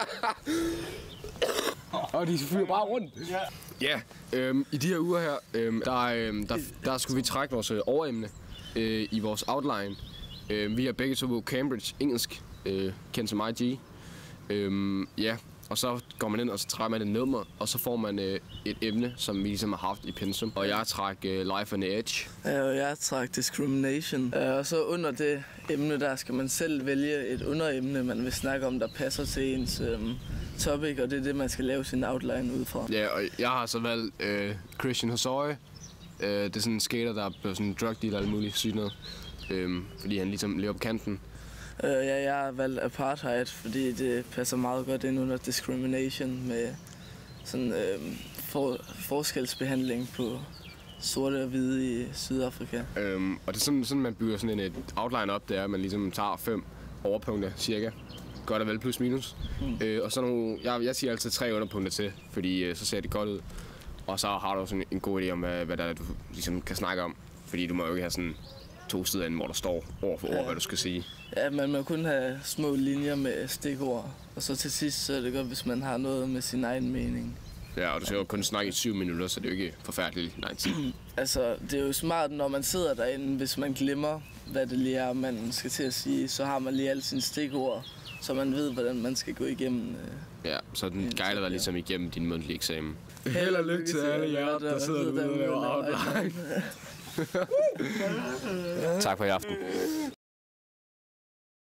Og de fyrer bare rundt. Ja, i de her uger her, der skulle vi trække vores overemne i vores outline. Vi har begge to på Cambridge engelsk, kendt som IG. Ja, og så går man ind, og så trækker man et nummer, og så får man et emne, som vi ligesom har haft i pensum. Og jeg træk Life on the Edge. Ja, og jeg træk Discrimination. Og så under det emne, der skal man selv vælge et underemne, man vil snakke om, der passer til ens topic, og det er det, man skal lave sin outline ud fra. Ja, og jeg har så valgt Christian Hosoi. Det er sådan en skater, der er blevet sådan en drug dealer og alt muligt sygt noget. Fordi han ligesom lever på kanten. Ja, jeg har valgt Apartheid, fordi det passer meget godt ind under Discrimination med sådan forskelsbehandling på sorte og hvide i Sydafrika. Og det er sådan man bygger sådan et outline op, det er, at man ligesom tager 5 overpunkter cirka. Godt og vel plus minus. Og så nogle, jeg siger altid 3 underpunkter til, fordi så ser det godt ud. Og så har du sådan en god idé om, hvad der du ligesom kan snakke om. Fordi du må jo ikke have sådan 2 sider inde, hvor der står ord for ord, hvad du skal sige. Ja, man må kun have små linjer med stikord. Og så til sidst, så er det godt, hvis man har noget med sin egen mening. Ja, og du skal jo kun snakke i 7 minutter, så det er jo ikke forfærdeligt lang tid. Altså, det er jo smart, når man sidder derinde, hvis man glemmer, hvad det lige er, man skal til at sige, så har man lige alle sine stikord, så man ved, hvordan man skal gå igennem. Ja, så den guider dig ligesom igennem din mundtlige eksamen. Held og lykke til alle jer, der sidder derude og laver outline. Tak for i aften.